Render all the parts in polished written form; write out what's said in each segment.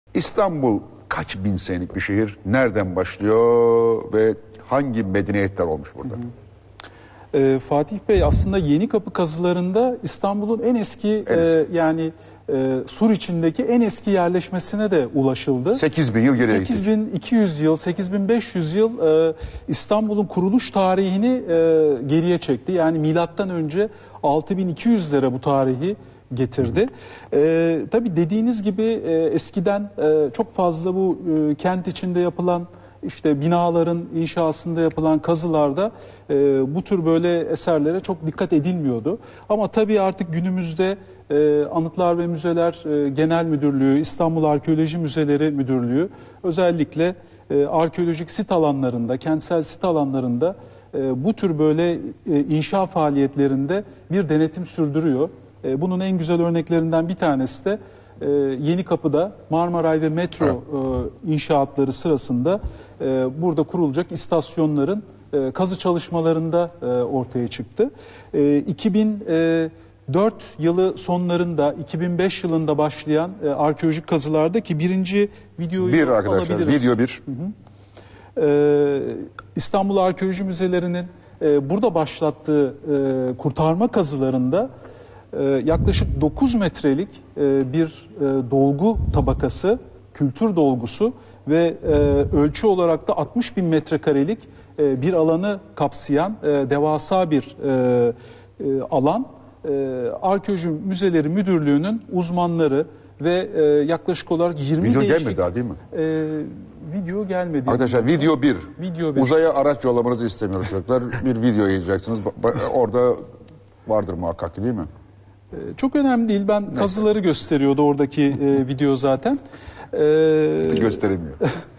İstanbul kaç bin senelik bir şehir? Nereden başlıyor ve hangi medeniyetler olmuş burada? Fatih Bey, aslında Yenikapı kazılarında İstanbul'un en eski, Sur içindeki en eski yerleşmesine de ulaşıldı. 8000 yıl geriye gitti. 8200 yıl, 8500 yıl İstanbul'un kuruluş tarihini geriye çekti. Yani milattan önce 6200'lere bu tarihi getirdi. Tabii dediğiniz gibi eskiden çok fazla bu kent içinde yapılan işte binaların inşasında yapılan kazılarda bu tür böyle eserlere çok dikkat edilmiyordu. Ama tabii artık günümüzde Anıtlar ve Müzeler Genel Müdürlüğü, İstanbul Arkeoloji Müzeleri Müdürlüğü özellikle arkeolojik sit alanlarında, kentsel sit alanlarında bu tür böyle inşa faaliyetlerinde bir denetim sürdürüyor. Bunun en güzel örneklerinden bir tanesi de Yenikapı'da Marmaray ve metro inşaatları sırasında burada kurulacak istasyonların kazı çalışmalarında ortaya çıktı. 2004 yılı sonlarında, 2005 yılında başlayan arkeolojik kazılarda ki birinci videoyu arkadaşlar, alabiliriz. video 1. İstanbul Arkeoloji Müzeleri'nin burada başlattığı kurtarma kazılarında yaklaşık 9 metrelik bir dolgu tabakası, kültür dolgusu ve ölçü olarak da 60.000 metrekarelik bir alanı kapsayan devasa bir alan. Arkeoloji Müzeleri Müdürlüğü'nün uzmanları ve yaklaşık olarak 20 video değişik... gelmedi daha değil mi? Video gelmedi. Arkadaşlar video 1. Video 1. Uzaya araç yollamanızı istemiyoruz çocuklar. Bir video yayınlayacaksınız. Orada vardır muhakkak değil mi? Çok önemli değil. Ben kazıları gösteriyordu oradaki video zaten. Gösteremiyor.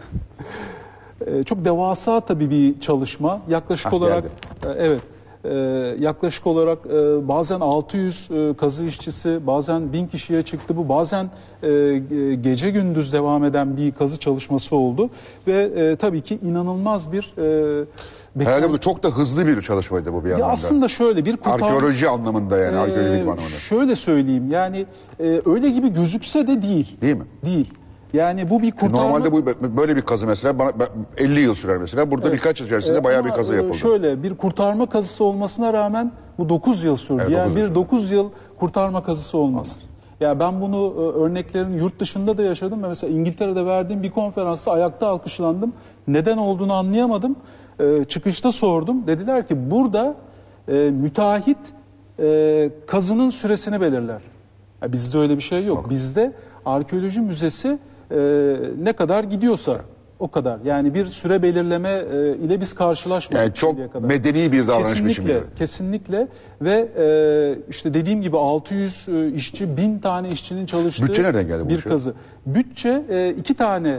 Çok devasa tabii bir çalışma. Yaklaşık olarak yaklaşık olarak bazen 600 kazı işçisi, bazen 1000 kişiye çıktı bu. Bazen gece gündüz devam eden bir kazı çalışması oldu ve tabii ki inanılmaz bir herhalde bu çok da hızlı bir çalışmaydı bu bir yandan. Aslında şöyle bir arkeoloji anlamında, yani arkeoloji bilim anlamında. Şöyle söyleyeyim, yani öyle gibi gözükse de değil. Değil mi? Değil. Yani bu bir kurtarma... Normalde böyle bir kazı mesela 50 yıl sürer mesela. Burada birkaç yıl içerisinde bayağı bir kazı yapıldı. Şöyle bir kurtarma kazısı olmasına rağmen bu 9 yıl sürdü. Evet, yani 9 yıl kurtarma kazısı olmaz. Ya ben bunu örneklerin yurt dışında da yaşadım. Mesela İngiltere'de verdiğim bir konferansta ayakta alkışlandım. Neden olduğunu anlayamadım. Çıkışta sordum. Dediler ki burada müteahhit kazının süresini belirler. Ya bizde öyle bir şey yok. Bizde arkeoloji müzesi ne kadar gidiyorsa o kadar. Yani bir süre belirleme ile biz karşılaşmadık. Yani çok medeni bir davranış biçimi. Kesinlikle ve işte dediğim gibi 600 işçi, 1000 tane işçinin çalıştığı bütçe nereden geldi bir kazı. Bütçe 2 tane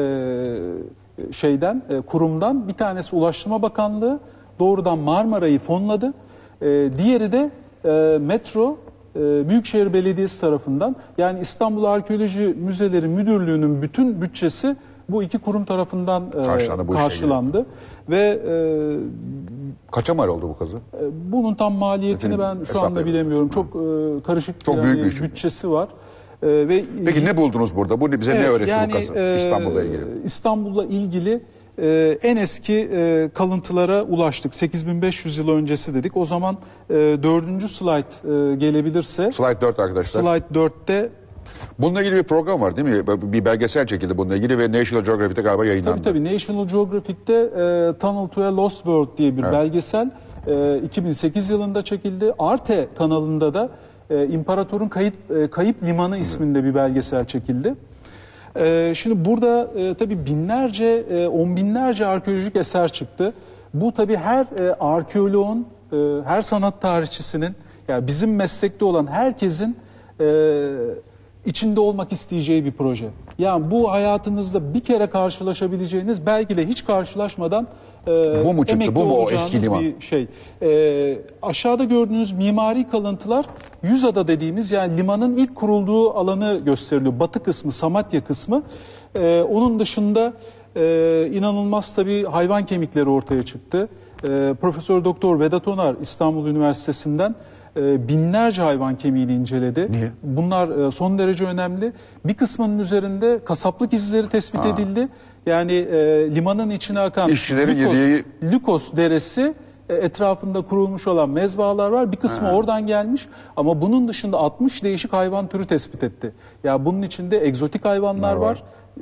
kurumdan, bir tanesi Ulaştırma Bakanlığı doğrudan Marmaray'ı fonladı. Diğeri de metro Büyükşehir Belediyesi tarafından, yani İstanbul Arkeoloji Müzeleri Müdürlüğü'nün bütün bütçesi bu iki kurum tarafından karşılandı. Ve kaça mal oldu bu kazı? Bunun tam maliyetini ben şu anda bilemiyorum. Çok karışık çok büyük bir bütçesi var. Peki ne buldunuz burada? Bu bize ne öğretti bu kazı? İstanbul'la ilgili. İstanbul'la ilgili en eski kalıntılara ulaştık. 8500 yıl öncesi dedik. O zaman 4. slide gelebilirse. Slide 4 arkadaşlar. Slide 4'te. Bununla ilgili bir program var değil mi? Bir belgesel çekildi bununla ilgili ve National Geographic'te galiba yayınlandı. Tabii National Geographic'te Tunnel to a Lost World diye bir belgesel 2008 yılında çekildi. Arte kanalında da İmparator'un Kayıp Limanı isminde bir belgesel çekildi. Şimdi burada tabii binlerce, on binlerce arkeolojik eser çıktı. Bu tabii her arkeoloğun, her sanat tarihçisinin, yani bizim meslekte olan herkesin içinde olmak isteyeceği bir proje. Yani bu hayatınızda bir kere karşılaşabileceğiniz, belki de hiç karşılaşmadan bu mu çıktı? Bu mu o eski liman? Bir şey. Aşağıda gördüğünüz mimari kalıntılar Yüzada dediğimiz, yani limanın ilk kurulduğu alanı gösteriliyor. Batı kısmı, Samatya kısmı. Onun dışında inanılmaz tabii hayvan kemikleri ortaya çıktı. Profesör Doktor Vedat Onar İstanbul Üniversitesi'nden binlerce hayvan kemiğini inceledi. Niye? Bunlar son derece önemli. Bir kısmının üzerinde kasaplık izleri tespit edildi. Yani limanın içine akan İşçilerin yediği... Lükos deresi etrafında kurulmuş olan mezbahalar var. Bir kısmı oradan gelmiş ama bunun dışında 60 değişik hayvan türü tespit etti. Ya bunun içinde egzotik hayvanlar var.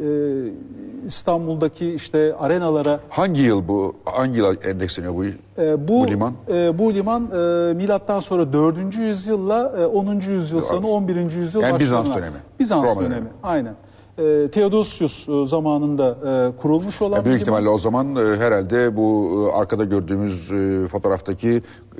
İstanbul'daki işte arenalara... Hangi yıl endeksleniyor bu liman? Bu liman milattan sonra 4. yüzyılla 10. yüzyıl sonu 11. yüzyıl yani başlarına. Bizans dönemi. Bizans Roma dönemi. Aynen. Theodosius zamanında kurulmuş olan büyük bir ihtimalle liman. o zaman herhalde bu arkada gördüğümüz fotoğraftaki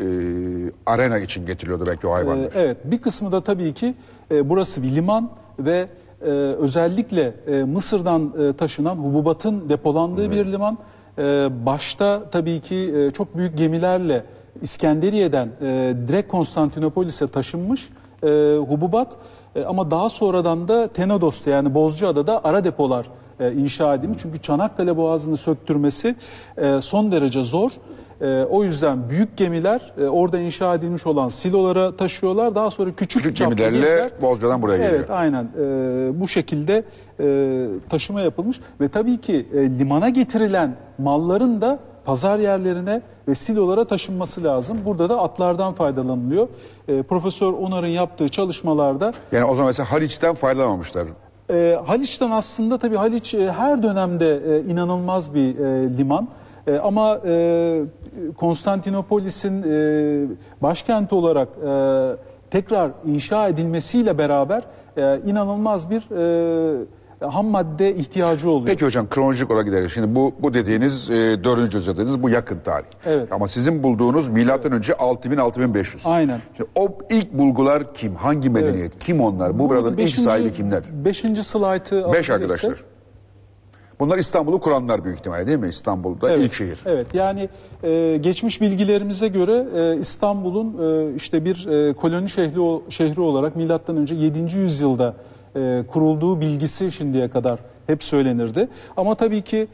arena için getiriliyordu belki o hayvanlar. Evet, bir kısmı da tabii ki burası bir liman ve özellikle Mısır'dan taşınan hububatın depolandığı bir liman. Başta tabii ki çok büyük gemilerle İskenderiye'den direkt Konstantinopolis'e taşınmış hububat. Ama daha sonradan da Tenodos'ta yani Bozcaada'da ara depolar inşa edilmiş. Çünkü Çanakkale Boğazı'nı söktürmesi son derece zor. O yüzden büyük gemiler orada inşa edilmiş olan silolara taşıyorlar. Daha sonra küçük gemilerle Bozcaada'dan buraya geliyor. Evet, aynen. Bu şekilde taşıma yapılmış. Ve tabii ki limana getirilen malların da pazar yerlerine ve silolara taşınması lazım. Burada da atlardan faydalanılıyor. Profesör Onar'ın yaptığı çalışmalarda... Yani o zaman mesela Haliç'ten faydalanmamışlar. Haliç'ten aslında tabii Haliç her dönemde inanılmaz bir liman. Ama Konstantinopolis'in başkenti olarak tekrar inşa edilmesiyle beraber inanılmaz bir ham madde ihtiyacı oluyor. Peki hocam kronolojik olarak gidelim. Şimdi bu dediğiniz 4. yüzyıl dediğiniz bu yakın tarih. Evet. Ama sizin bulduğunuz milattan önce 6000-6500. Aynen. Şimdi o ilk bulgular kim? Hangi medeniyet? Evet. Kim onlar? Bu buranın ilk sahibi kimler? 5. slaytı 5 arkadaşlar. Bunlar İstanbul'u kuranlar büyük ihtimalle değil mi? İstanbul'da ilk şehir. Evet, yani geçmiş bilgilerimize göre İstanbul'un işte bir koloni şehri olarak milattan önce 7. yüzyılda kurulduğu bilgisi şimdiye kadar hep söylenirdi. Ama tabii ki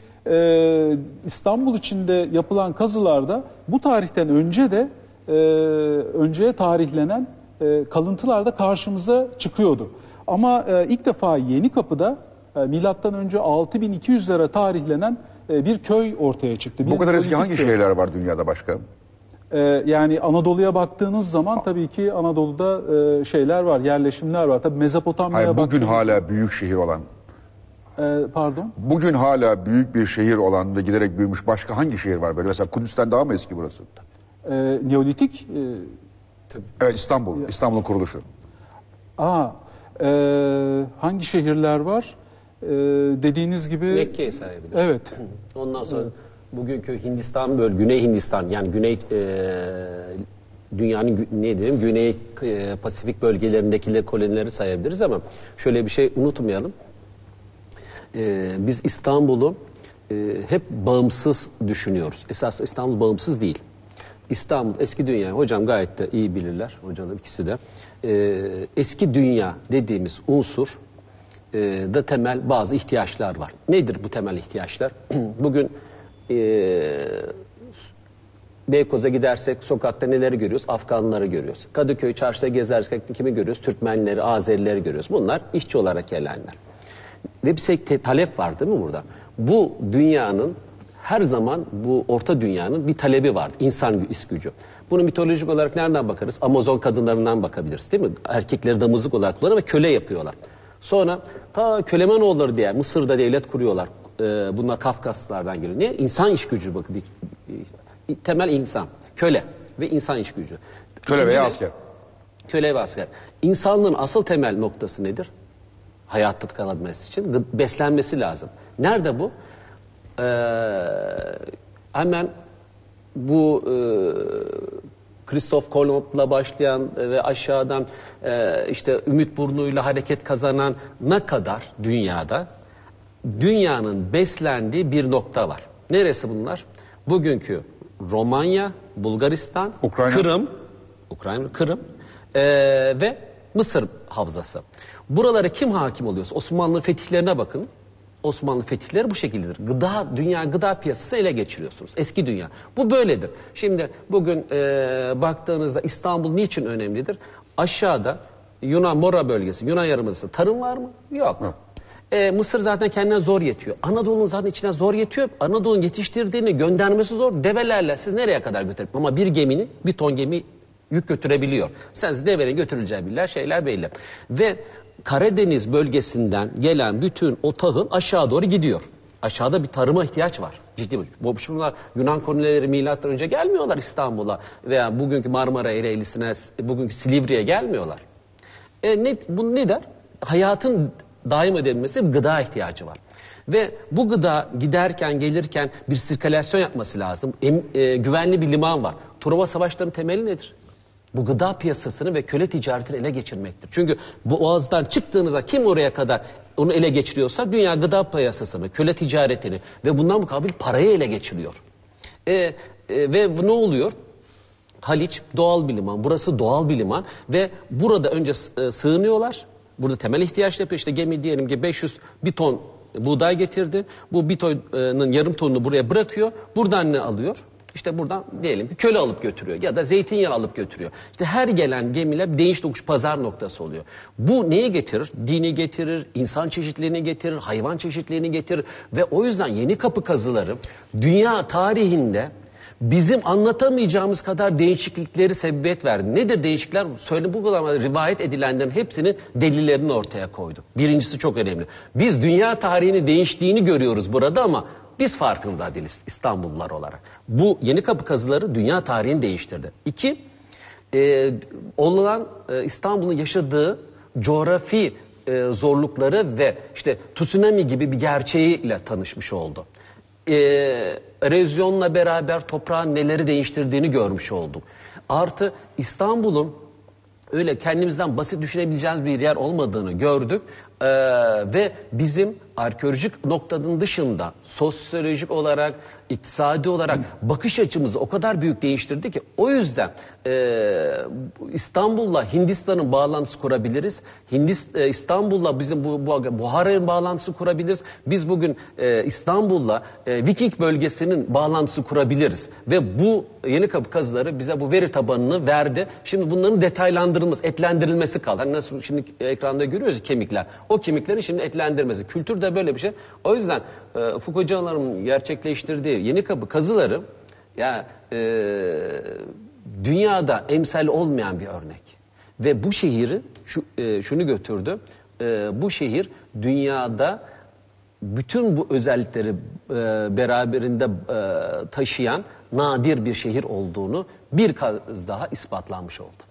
İstanbul içinde yapılan kazılarda bu tarihten önce de önceye tarihlenen kalıntılar da karşımıza çıkıyordu. Ama ilk defa Yenikapı'da milattan önce 6200'lere tarihlenen bir köy ortaya çıktı. Bu kadar eski hangi şehirler var dünyada başka? Yani Anadolu'ya baktığınız zaman tabii ki Anadolu'da şeyler var, yerleşimler var. Tabii Mezopotamya'ya baktığınız bugün hala büyük şehir olan. Pardon? Bugün hala büyük bir şehir olan ve giderek büyümüş başka hangi şehir var böyle? Mesela Kudüs'ten daha mı eski burası? Neolitik. Evet, İstanbul'un kuruluşu. Hangi şehirler var? Dediğiniz gibi... Mekke'ye sayabiliriz. Evet. Ondan sonra bugünkü Hindistan Güney Hindistan yani Güney dünyanın ne diyelim Güney Pasifik bölgelerindekileri kolonileri sayabiliriz ama şöyle bir şey unutmayalım. Biz İstanbul'u hep bağımsız düşünüyoruz. Esas İstanbul bağımsız değil. İstanbul, eski dünya, hocam gayet de iyi bilirler, hocalar ikisi de. Eski dünya dediğimiz unsur da temel bazı ihtiyaçlar var. Nedir bu temel ihtiyaçlar? Bugün Beykoz'a gidersek sokakta neleri görüyoruz? Afganları görüyoruz. Kadıköy çarşıda gezersek kimi görüyoruz? Türkmenleri, Azerileri görüyoruz. Bunlar işçi olarak gelenler. Ve bir talep var değil mi burada? Bu dünyanın her zaman bu orta dünyanın bir talebi var. İnsan iş gücü. Bunu mitolojik olarak nereden bakarız? Amazon kadınlarından bakabiliriz değil mi? Erkekleri damızlık olarak kullanıyor ve köle yapıyorlar. Sonra ta Kölemanoğulları diye Mısır'da devlet kuruyorlar. Bunlar Kafkaslardan geliyor. Niye? İnsan iş gücü bakın. Temel insan. Köle ve insan iş gücü. Köle veya asker. Köle ve asker. İnsanlığın asıl temel noktası nedir? Hayatta kalabilmesi için beslenmesi lazım. Nerede bu? Hemen bu Christoph Kolomb'la başlayan ve aşağıdan işte Ümit Burnu'yla hareket kazanan ne kadar dünyada dünyanın beslendiği bir nokta var. Neresi bunlar? Bugünkü Romanya, Bulgaristan, Kırım ve Mısır havzası. Buralara kim hakim oluyorsa Osmanlı fetihlerine bakın. Osmanlı fetihleri bu şekildedir. Dünya gıda piyasası ele geçiriyorsunuz. Eski dünya. Bu böyledir. Şimdi bugün baktığınızda İstanbul niçin önemlidir? Aşağıda Yunan Mora bölgesi, Yunan Yarımadası tarım var mı? Yok. Mısır zaten kendine zor yetiyor. Anadolu'nun zaten içine zor yetiyor. Anadolu'nun yetiştirdiğini göndermesi zor. Develerle siz nereye kadar götürüp ama bir ton gemi yük götürebiliyor. Sen devenin götürüleceği şeyler belli. Ve Karadeniz bölgesinden gelen bütün o tahıl aşağı doğru gidiyor. Aşağıda bir tarıma ihtiyaç var. Ciddi bir. Bunlar Yunan kolonileri milattan önce gelmiyorlar İstanbul'a veya bugünkü Marmara Ereğlisi'ne, bugünkü Silivri'ye gelmiyorlar. Bu ne der? Hayatın daim edilmesi bir gıda ihtiyacı var. Ve bu gıda giderken gelirken bir sirkülasyon yapması lazım. Güvenli bir liman var. Truva savaşlarının temeli nedir? Bu gıda piyasasını ve köle ticaretini ele geçirmektir. Çünkü Boğaz'dan çıktığınızda kim oraya kadar onu ele geçiriyorsa dünya gıda piyasasını, köle ticaretini ve bundan mukabil parayı ele geçiriyor. Ve ne oluyor? Haliç doğal bir liman. Burası doğal bir liman ve burada önce sığınıyorlar. Burada temel ihtiyaç yapıyor. İşte gemi diyelim ki bir ton buğday getirdi. Bu bir tonun yarım tonunu buraya bırakıyor. Buradan ne alıyor? İşte buradan diyelim ki köle alıp götürüyor ya da zeytinyağı alıp götürüyor. İşte her gelen gemiler değiş tokuş pazar noktası oluyor. Bu neyi getirir? Dini getirir, insan çeşitliliğini getirir, hayvan çeşitliliğini getirir ve o yüzden Yenikapı kazıları dünya tarihinde bizim anlatamayacağımız kadar değişiklikleri sebebiyet verdi. Nedir değişiklikler? Bu kadar rivayet edilenlerin hepsinin delillerini ortaya koydu. Birincisi çok önemli. Biz dünya tarihini değiştiğini görüyoruz burada ama biz farkında değiliz İstanbullular olarak. Bu Yenikapı kazıları dünya tarihini değiştirdi. 2, İstanbul'un yaşadığı coğrafi zorlukları ve işte tsunami gibi bir gerçeğiyle tanışmış oldu. Erozyonla beraber toprağın neleri değiştirdiğini görmüş olduk. Artı İstanbul'un öyle kendimizden basit düşünebileceğimiz bir yer olmadığını gördük. Ve bizim arkeolojik noktanın dışında sosyolojik olarak, iktisadi olarak bakış açımızı o kadar büyük değiştirdi ki o yüzden İstanbul'la Hindistan'ın bağlantısı kurabiliriz. İstanbul'la bizim bu Buhara'nın bağlantısı kurabiliriz. Biz bugün İstanbul'la Viking bölgesinin bağlantısı kurabiliriz. Ve bu Yenikapı kazıları bize bu veri tabanını verdi. Şimdi bunların detaylandırılması, etlendirilmesi kaldı. Hani nasıl şimdi ekranda görüyoruz ya kemikler. O kemiklerin şimdi etlendirmesi. Kültür de böyle bir şey. O yüzden Ufuk Hocalarımın gerçekleştirdiği Yenikapı kazıları dünyada emsal olmayan bir örnek. Ve bu şehri şunu götürdü. Bu şehir dünyada bütün bu özellikleri beraberinde taşıyan nadir bir şehir olduğunu bir kez daha ispatlanmış oldu.